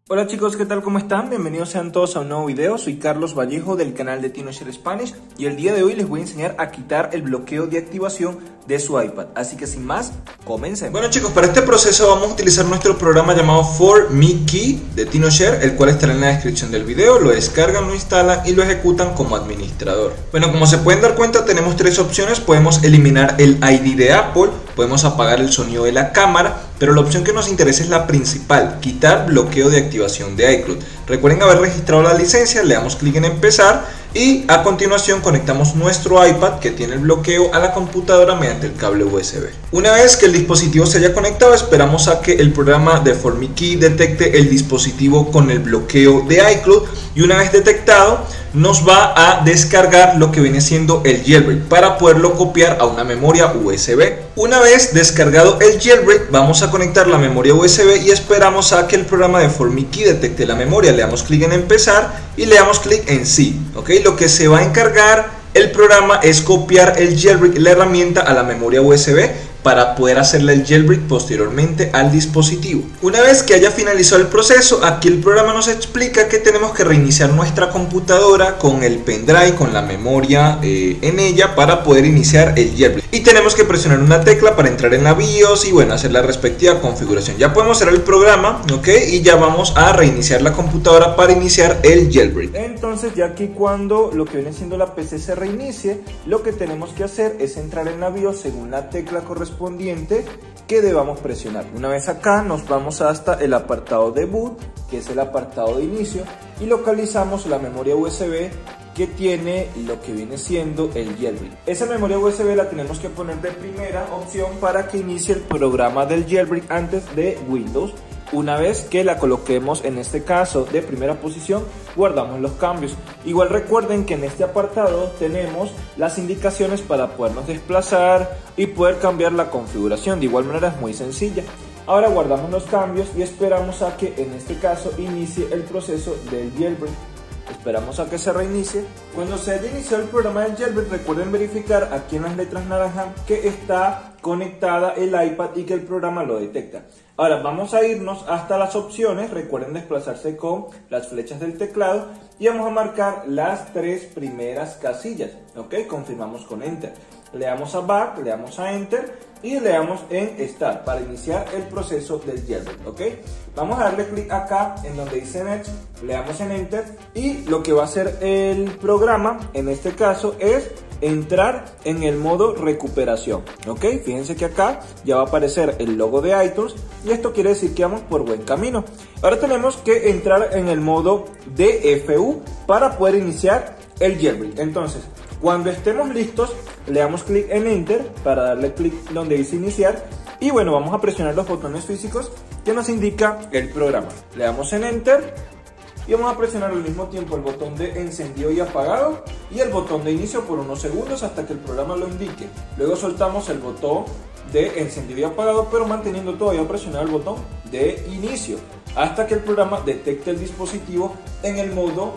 Hola chicos, ¿qué tal? ¿Cómo están? Bienvenidos sean todos a un nuevo video. Soy Carlos Vallejo del canal de TinoShare Spanish y el día de hoy les voy a enseñar a quitar el bloqueo de activación de su iPad. Así que sin más, comencemos. Bueno chicos, para este proceso vamos a utilizar nuestro programa llamado ForMeKey de TinoShare, el cual estará en la descripción del video. Lo descargan, lo instalan y lo ejecutan como administrador. Bueno, como se pueden dar cuenta, tenemos tres opciones. Podemos eliminar el ID de Apple, podemos apagar el sonido de la cámara, pero la opción que nos interesa es la principal, quitar bloqueo de activación de iCloud. Recuerden haber registrado la licencia, le damos clic en empezar y a continuación conectamos nuestro iPad que tiene el bloqueo a la computadora mediante el cable USB. Una vez que el dispositivo se haya conectado, esperamos a que el programa de ForMeKey detecte el dispositivo con el bloqueo de iCloud y una vez detectado nos va a descargar lo que viene siendo el jailbreak para poderlo copiar a una memoria USB. Una vez descargado el jailbreak, vamos a conectar la memoria USB y esperamos a que el programa de ForMeKey detecte la memoria. Le damos clic en empezar y le damos clic en sí. Lo que se va a encargar el programa es copiar el jailbreak, la herramienta, a la memoria USB para poder hacerle el jailbreak posteriormente al dispositivo. Una vez que haya finalizado el proceso, aquí el programa nos explica que tenemos que reiniciar nuestra computadora con el pendrive, con la memoria en ella para poder iniciar el jailbreak. Y tenemos que presionar una tecla para entrar en la BIOS y bueno, hacer la respectiva configuración. Ya podemos cerrar el programa, y ya vamos a reiniciar la computadora para iniciar el jailbreak. Entonces ya aquí cuando lo que viene siendo la PC se reinicie, lo que tenemos que hacer es entrar en la BIOS según la tecla correspondiente que debamos presionar. Una vez acá nos vamos hasta el apartado de boot, que es el apartado de inicio, y localizamos la memoria USB que tiene lo que viene siendo el jailbreak. Esa memoria USB la tenemos que poner de primera opción para que inicie el programa del jailbreak antes de Windows. Una vez que la coloquemos en este caso de primera posición, guardamos los cambios. Igual recuerden que en este apartado tenemos las indicaciones para podernos desplazar y poder cambiar la configuración. De igual manera es muy sencilla. Ahora guardamos los cambios y esperamos a que en este caso inicie el proceso del jailbreak. Esperamos a que se reinicie. Cuando se haya iniciado el programa del jailbreak, recuerden verificar aquí en las letras naranjas que está conectada el iPad y que el programa lo detecta. Ahora vamos a irnos hasta las opciones. Recuerden desplazarse con las flechas del teclado y vamos a marcar las tres primeras casillas. Confirmamos con Enter. Le damos a Back, le damos a Enter y le damos en Start para iniciar el proceso del jailbreak. Vamos a darle clic acá en donde dice Next, le damos en Enter y lo que va a hacer el programa en este caso es entrar en el modo recuperación. Fíjense que acá ya va a aparecer el logo de iTunes y esto quiere decir que vamos por buen camino. Ahora tenemos que entrar en el modo DFU para poder iniciar el jailbreak. Entonces, cuando estemos listos, le damos clic en Enter para darle clic donde dice iniciar y bueno, vamos a presionar los botones físicos que nos indica el programa. Le damos en Enter y vamos a presionar al mismo tiempo el botón de encendido y apagado y el botón de inicio por unos segundos hasta que el programa lo indique. Luego soltamos el botón de encendido y apagado, pero manteniendo todavía presionado el botón de inicio hasta que el programa detecte el dispositivo en el modo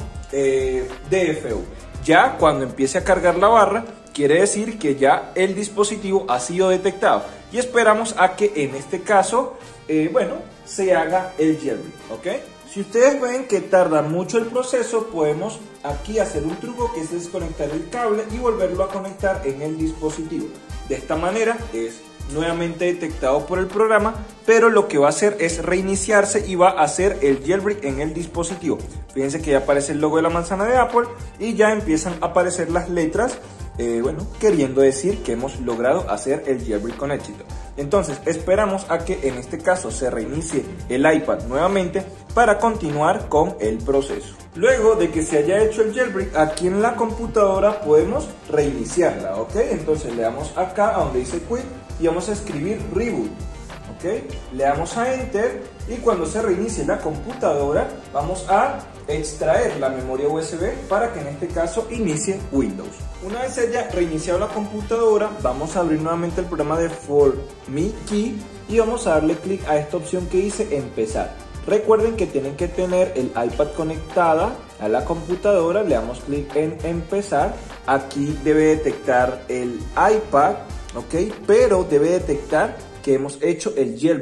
DFU. Ya cuando empiece a cargar la barra, quiere decir que ya el dispositivo ha sido detectado y esperamos a que en este caso, se haga el jailbreak. Si ustedes ven que tarda mucho el proceso, podemos aquí hacer un truco que es desconectar el cable y volverlo a conectar en el dispositivo. De esta manera es nuevamente detectado por el programa, pero lo que va a hacer es reiniciarse y va a hacer el jailbreak en el dispositivo. Fíjense que ya aparece el logo de la manzana de Apple y ya empiezan a aparecer las letras, queriendo decir que hemos logrado hacer el jailbreak con éxito. Entonces esperamos a que en este caso se reinicie el iPad nuevamente para continuar con el proceso. Luego de que se haya hecho el jailbreak, aquí en la computadora podemos reiniciarla. Entonces le damos acá a donde dice Quit y vamos a escribir Reboot. Le damos a Enter y cuando se reinicie la computadora vamos a extraer la memoria USB para que en este caso inicie Windows. Una vez haya reiniciado la computadora, vamos a abrir nuevamente el programa de ForMeKey y vamos a darle clic a esta opción que dice Empezar. Recuerden que tienen que tener el iPad conectada a la computadora. Le damos clic en Empezar. Aquí debe detectar el iPad, pero debe detectar que hemos hecho el jailbreak.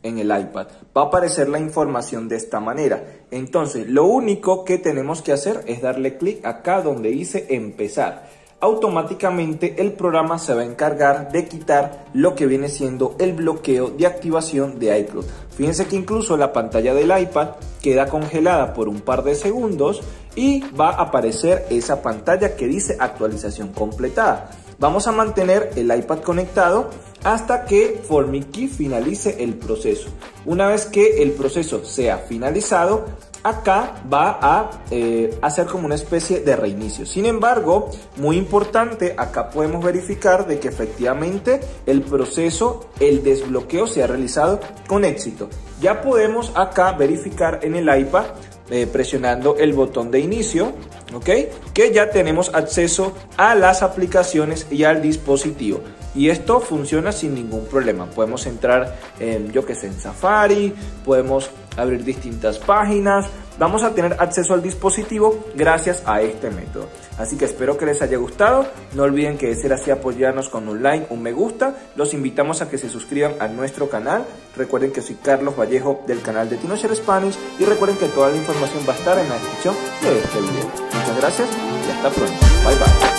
en el iPad. Va a aparecer la información de esta manera. Entonces, lo único que tenemos que hacer es darle clic acá donde dice empezar. Automáticamente el programa se va a encargar de quitar lo que viene siendo el bloqueo de activación de iCloud. Fíjense que incluso la pantalla del iPad queda congelada por un par de segundos y va a aparecer esa pantalla que dice actualización completada. Vamos a mantener el iPad conectado hasta que ForMiKey finalice el proceso. Una vez que el proceso sea finalizado, acá va a hacer como una especie de reinicio. Sin embargo, muy importante, acá podemos verificar de que efectivamente el proceso, el desbloqueo se ha realizado con éxito. Ya podemos acá verificar en el iPad presionando el botón de inicio, ¿ok? Que ya tenemos acceso a las aplicaciones y al dispositivo. Y esto funciona sin ningún problema. Podemos entrar en, yo que sé, en Safari, podemos abrir distintas páginas. Vamos a tener acceso al dispositivo gracias a este método. Así que espero que les haya gustado. No olviden que de ser así apoyarnos con un like, un me gusta. Los invitamos a que se suscriban a nuestro canal. Recuerden que soy Carlos Vallejo del canal de TinoShare Spanish. Y recuerden que toda la información va a estar en la descripción de este video. Muchas gracias y hasta pronto. Bye bye.